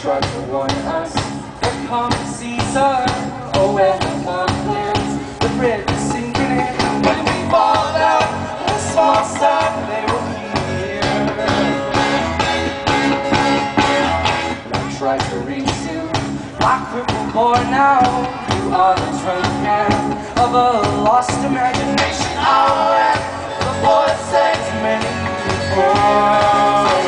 tried to warn us, but come Caesar. Oh, when the fog clears, the bridge is sinking in. When we fall down, a small step, they will hear. I tried to reason, my crippled boy now. You are the trinket of a lost imagination. Oh, and the voice says many people.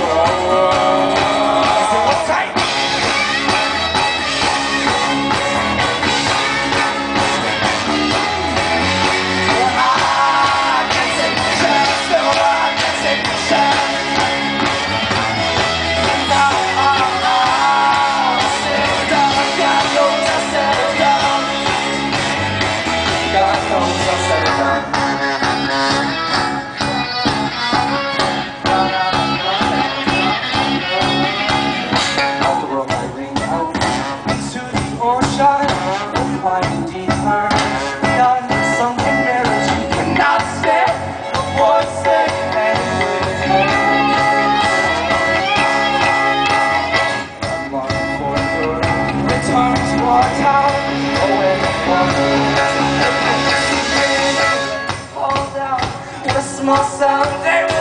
Small sound, they will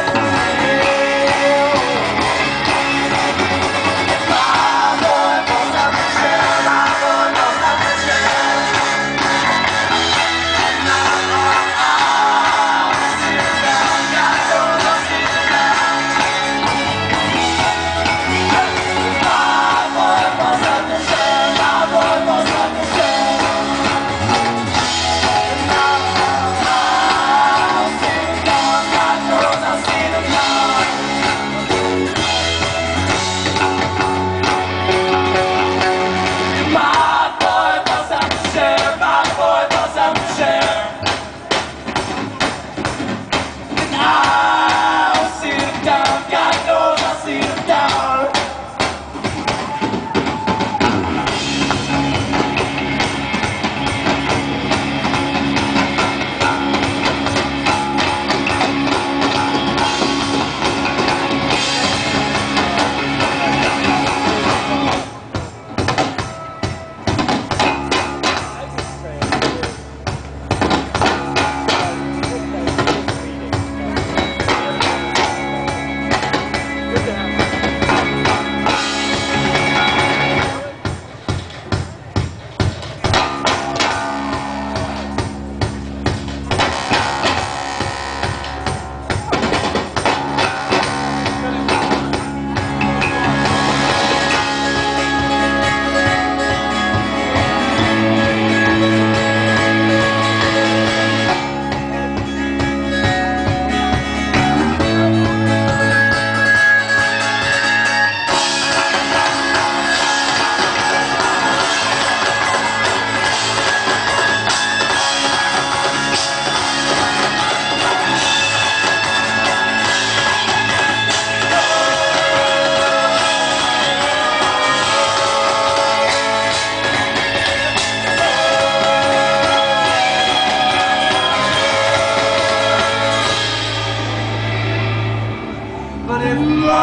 But if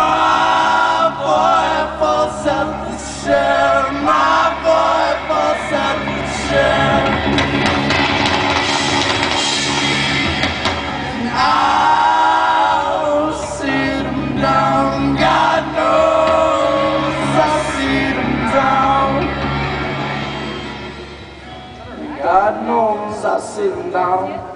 my boy falls out the chair, my boy falls out the chair, and I'll sit him down. God knows I'll sit him down. God knows I'll sit him down.